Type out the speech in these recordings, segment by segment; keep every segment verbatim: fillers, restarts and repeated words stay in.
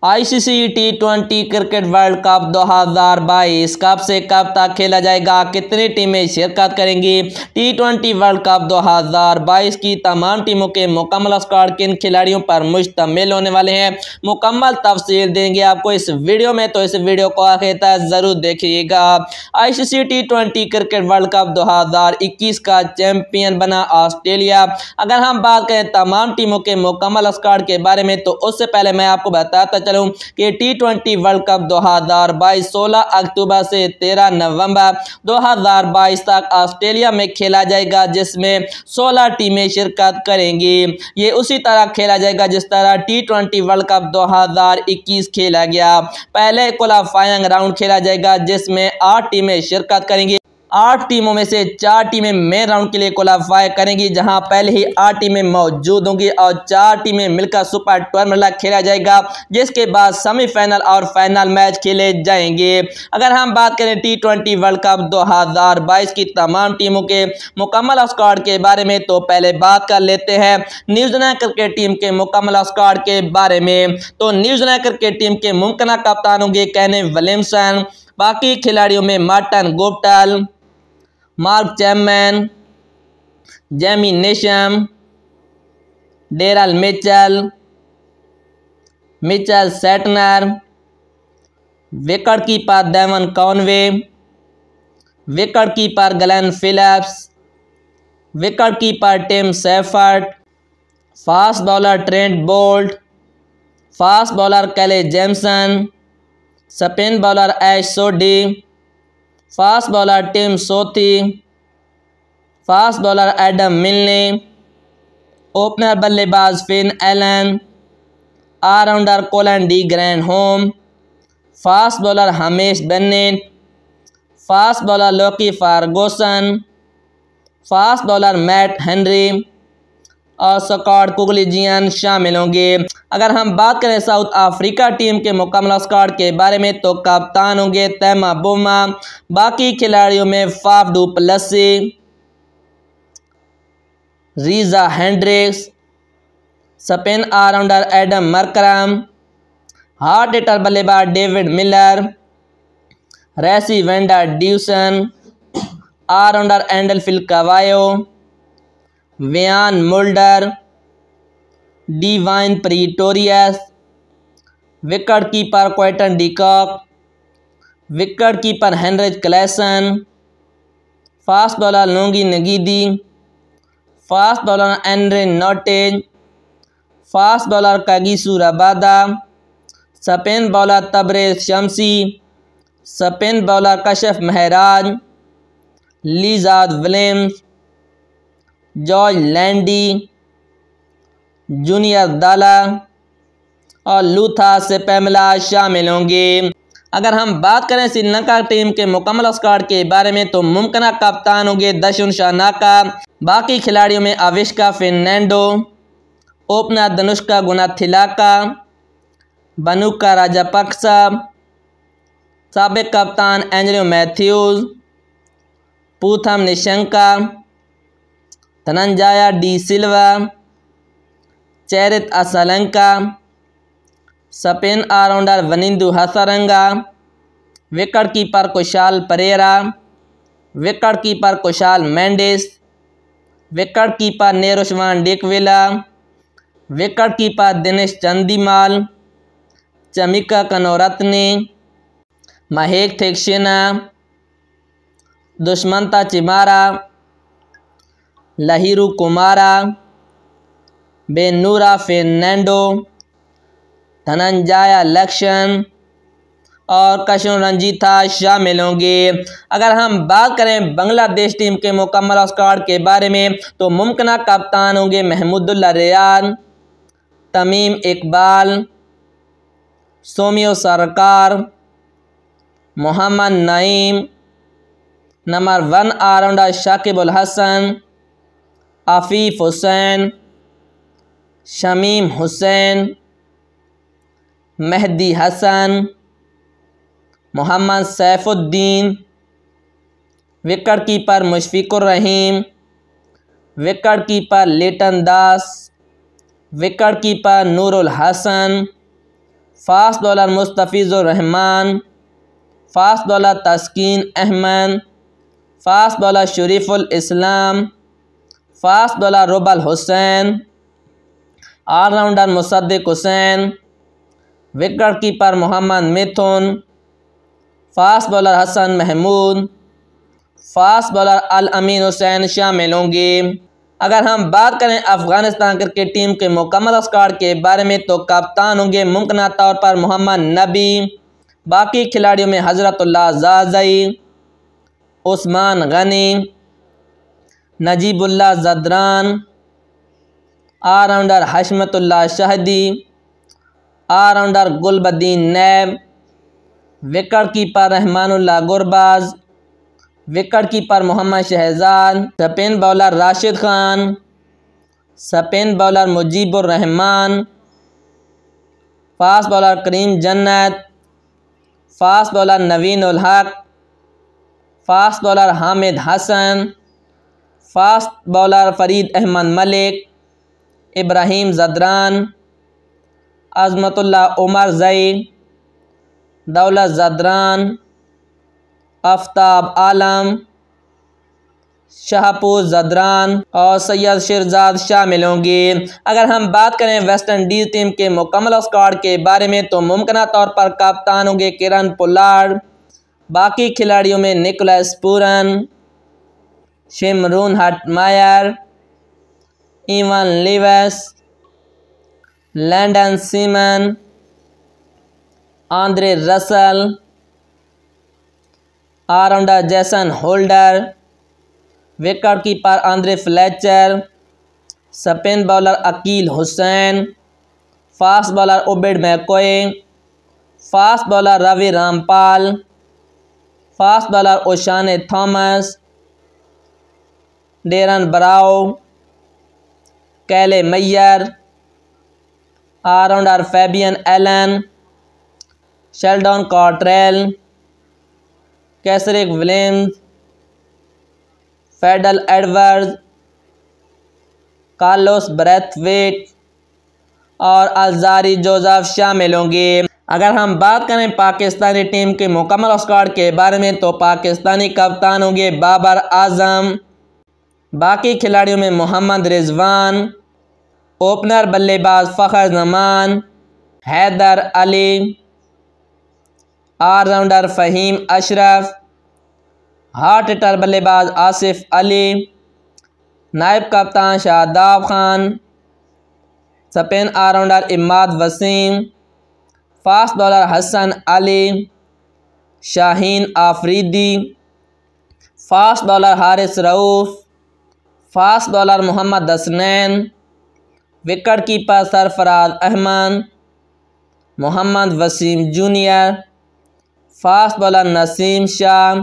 ICC T twenty cricket world cup दो हज़ार बाईस कब से कब तक खेला जाएगा, कितनी टीमें शिरकत करेंगी। टी ट्वेंटी वर्ल्ड कप दो हज़ार बाईस की तमाम टीमों के मुकम्मल स्क्वाड किन खिलाड़ियों पर मुश्तमिल होने वाले हैं, मुकम्मल तफसील देंगे आपको इस वीडियो में, तो इस वीडियो को आखिर तक जरूर देखिएगा। ICC T twenty cricket world cup दो हज़ार इक्कीस का चैंपियन बना ऑस्ट्रेलिया। अगर हम बात करें तमाम टीमों के मुकम्मल स्क्वाड के बारे में, तो उससे पहले मैं आपको बताता चलूं कि टी ट्वेंटी वर्ल्ड कप दो हज़ार बाईस सोलह अक्टूबर से तेरह नवंबर दो हज़ार बाईस तक ऑस्ट्रेलिया में खेला जाएगा, जिसमें सोलह टीमें शिरकत करेंगी। ये उसी तरह खेला जाएगा जिस तरह टी ट्वेंटी वर्ल्ड कप दो हज़ार इक्कीस खेला गया। पहले क्वालिफाइंग राउंड खेला जाएगा जिसमें आठ टीमें शिरकत करेंगी। आठ टीमों में से चार टीमें मेन राउंड के लिए क्वालिफाई करेंगी, जहां पहले ही आठ टीमें मौजूद होंगी और चार टीमें मिलकर सुपर ट्वेल्व खेला जाएगा, जिसके बाद सेमीफाइनल और फाइनल मैच खेले जाएंगे। अगर हम बात करें टी ट्वेंटी वर्ल्ड कप दो हज़ार बाईस की तमाम टीमों के मुकम्मल स्क्वाड के बारे में, तो पहले बात कर लेते हैं न्यूजीलैंड क्रिकेट टीम के मुकम्मल स्क्वाड के बारे में। तो न्यूजीलैंड क्रिकेट टीम के मुमकिन कप्तान होंगे केन विलियमसन। बाकी खिलाड़ियों में Martin Guptill, Mark Chapman, Jimmy Neesham, Daryl Mitchell, Mitchell Santner, wicket keeper Devon Conway, wicket keeper Glenn Phillips, wicket keeper Tim Seifert, fast bowler Trent Boult, fast bowler Kyle Jamieson, spin bowler Ish Sodhi, fast bowler Tim Southee, fast bowler Adam Milne, opener बल्लेबाज Finn Allen, allrounder Colin de Grandhomme, fast bowler Hamish Bennett, fast bowler Lockie Ferguson, fast bowler Matt Henry और Scott Kuggeleijn शामिल होंगे। अगर हम बात करें south Africa team के मुकम्मल स्क्वाड के बारे में, तो कप्तान होंगे तेमा बुमा। बाकी खिलाड़ियों में Faf du Plessis, Reeza Hendricks, spin allrounder Adam Markram, hard hitter बल्लेबाज डेविड मिलर, रेसी vendor Dussen, allrounder एंडलफिल कवायो, Wiaan Mulder, divine Pretorius, wicket keeper Quentin de Kock, wicket keeper Heinrich Klaassen, fast bowler LONGi नगीदी, fast bowler Andre नोटेज, fast bowler कागिसु Rabada, spin bowler Tabrez शमसी, spin bowler Kashaf महराज, Lizaad Williams, George लैंडी, junior दाला और लूथा से पैमला शामिल होंगे। अगर हम बात करें Sri Lanka team के मुकम्मल स्क्वाड के बारे में, तो मुमकिन कप्तान होंगे दशुन शानाका। बाकी खिलाड़ियों में अविष्का फर्नांडो, ओपनर धनुष्का गुनाथिलाका, बनुका राजापक्सा, साबिक कप्तान Angelo Mathews, Pathum Nissanka, Dhananjaya de Silva, Charith Asalanka, spin allrounder Wanindu Hasaranga, wicket keeper Kusal Perera, wicket keeper Kusal Mendis, wicket keeper Niroshan Dickwella, wicket keeper Dinesh Chandimal, Chamika Karunaratne, Maheesh Theekshana, Dushmantha Chameera, Lahiru Kumara, Binura Fernando, Dhananjaya Lakshan और कशुन रंजीथा शामिल होंगे। अगर हम बात करें बांग्लादेश टीम के मुकम्मल स्क्वाड के बारे में, तो मुमकिन कप्तान होंगे Mahmudullah Riyad, Tamim Iqbal, Soumya Sarkar, Mohammad Naim, number one allrounder Shakib al Hasan, Afif Hossain, Shamim Hossain, Mehidy Hasan, Mohammad Saifuddin, wicket keeper Mushfiqur Rahim, wicket keeper Liton Das, wicket keeper Nurul Hasan, fast bowler Mustafizur Rahman, fast bowler Taskin Ahmed, fast bowler Shoriful Islam, fast bowler Rubel Hossain, allrounder Mosaddek Hossain, wicket keeper Mohammad Mithun, fast bowler Hasan Mahmud, fast bowler Al Amin Hussain शामिल होंगे। अगर हम बात करें अफ़गानिस्तान क्रिकेट टीम के मुकम्मल स्क्वाड के बारे में तो कप्तान होंगे मुमकिन तौर पर मोहम्मद नबी। बाकी खिलाड़ियों में Hazratullah Zazai, Usman Ghani, Najibullah Zadran, allrounder Hashmatullah Shahidi, allrounder Gulbadin Naib, wicket keeper Rahmanullah Gurbaz, wicket keeper Mohammad Shahzad, spin bowler Rashid Khan, spin bowler Mujeebur Rahman, fast bowler Karim Janat, fast bowler Naveen ul Haq, fast bowler Hamid Hassan, fast bowler Fareed Ahmad Malik, Ibrahim Zadran, Azmatullah Omarzai, Dawlat Zadran, Aftab आलम, शाहपूर ज़दरान और सैयद शिरजाद शामिल होंगे। अगर हम बात करें वेस्ट इंडीज़ टीम के मुकम्मल स्क्वाड के बारे में तो मुमकिन तौर पर कप्तान होंगे किरण पोलार्ड। बाकी खिलाड़ियों में Nicholas Pooran, Shimron Hetmyer, Evin Lewis, Lendl Simmons, Andre Russell, allrounder Jason Holder, wicket keeper Andre Fletcher, spin bowler Akeal Hosein, fast bowler Obed McCoy, fast bowler Ravi Rampaul, fast bowler Oshane Thomas, Darren Bravo, Kyle Mayers, allrounder Fabian Allen, Sheldon Cottrell, Kesrick Williams, Fidel Edwards, Carlos Brathwaite और Alzarri Joseph शामिल होंगे। अगर हम बात करें Pakistani team के मुकम्मल squad के बारे में तो पाकिस्तानी कप्तान होंगे बाबर आजम। बाकी खिलाड़ियों में मोहम्मद रिजवान, ओपनर बल्लेबाज Fakhar Zaman, Haider Ali, allrounder Faheem Ashraf, hard hitter बल्लेबाज आसिफ अली, नायब कप्तान Shadab Khan, spin allrounder Imad Wasim, fast bowler Hasan Ali, Shaheen Afridi, fast bowler Haris Rauf, fast bowler Mohammad Hasnain, wicket keeper Sarfaraz Ahmed, Mohammad Wasim junior, fast bowler Naseem Shah,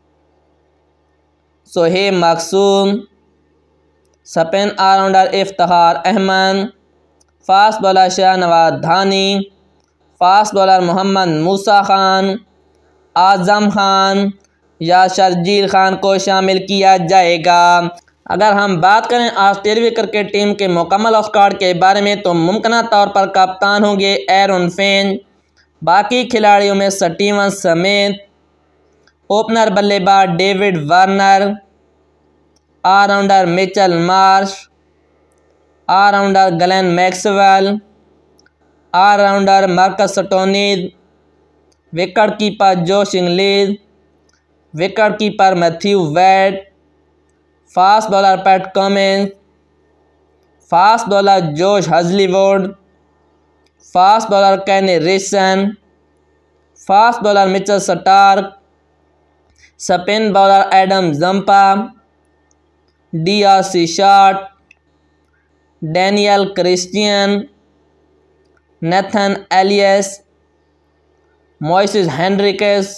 Sohaib Maqsood, spin allrounder Iftikhar Ahmed, fast bowler Shahnawaz Dahani, fast bowler Mohammad Musa Khan, Azam Khan या शर्जील खान को शामिल किया जाएगा। अगर हम बात करें ऑस्ट्रेलिया क्रिकेट टीम के मुकम्मल स्क्वाड के बारे में तो मुमकिन तौर पर कप्तान होंगे एरन फिंच। बाकी खिलाड़ियों में स्टीवन स्मिथ, ओपनर बल्लेबाज David Warner, allrounder Mitchell Marsh, allrounder Glenn Maxwell, allrounder Marcus Stoinis, wicket keeper Josh Inglis, wicket keeper Matthew Wade, fast bowler Pat Cummins, fast bowler Josh Hazlewood, fast bowler Kane Richardson, fast bowler Mitchell Starc, spin bowler Adam Zampa, D'Arcy Short, Daniel Christian, Nathan Ellis, Moises Henriques,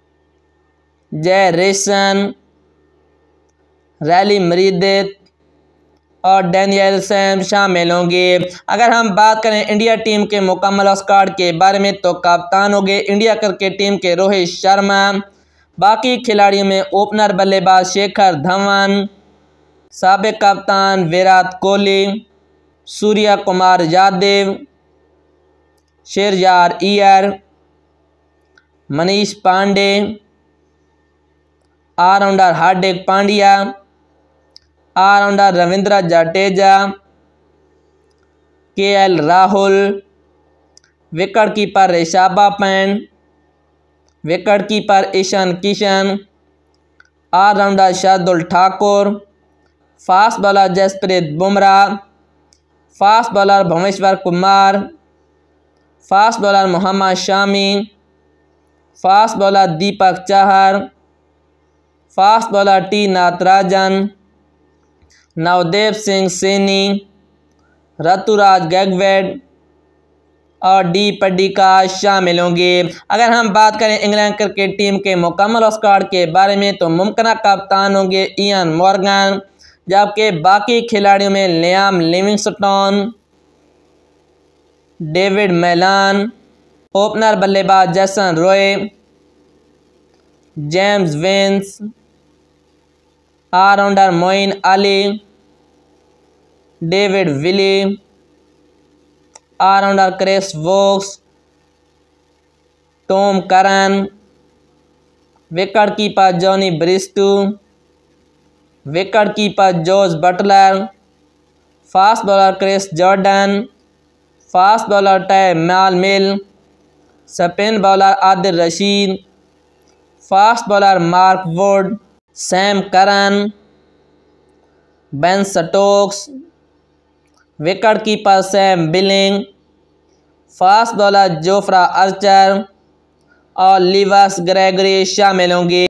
Jhye Richardson, Riley Meredith और Daniel Sam शामिल होंगे। अगर हम बात करें India team के मुकम्मल squad के बारे में तो कप्तान होंगे इंडिया क्रिकेट टीम के रोहित शर्मा। बाकी खिलाड़ियों में ओपनर बल्लेबाज शिखर धवन, साबिक कप्तान Virat Kohli, Surya Kumar Yadav, Shreyas Iyer, Manish Pandey, all rounder Hardik Pandya, all rounder Ravindra Jadeja, K L Rahul, wicket keeper Rishabh Pant, wicket keeper Ishan Kishan, all rounder Shardul Thakur, fast bowler Jasprit Bumrah, fast bowler Bhuvneshwar Kumar, fast bowler Mohammed Shami, fast bowler Deepak Chahar, fast bowler T Natarajan, Navdeep Singh Saini, Ruturaj Gaikwad और डी पडिक्का शामिल होंगे। अगर हम बात करें इंग्लैंड क्रिकेट टीम के मुकम्मल स्क्वाड के बारे में तो मुमकिन कप्तान होंगे इयान मॉर्गन, जबकि बाकी खिलाड़ियों में Liam Livingstone, David Malan, opener बल्लेबाज Jason Roy, James Vince, all rounder Moeen Ali, David Willey, all rounder Chris Woakes, Tom Curran, wicket keeper Jonny Bairstow, wicket keeper George Buttler, fast bowler Chris Jordan, fast bowler टे Mills, spin bowler Adil Rashid, fast bowler Mark Wood, Sam Curran, Ben Stokes, wicket keeper Sam Billing, fast bowler Jofra Archer और Lewis Gregory शामिल होंगे।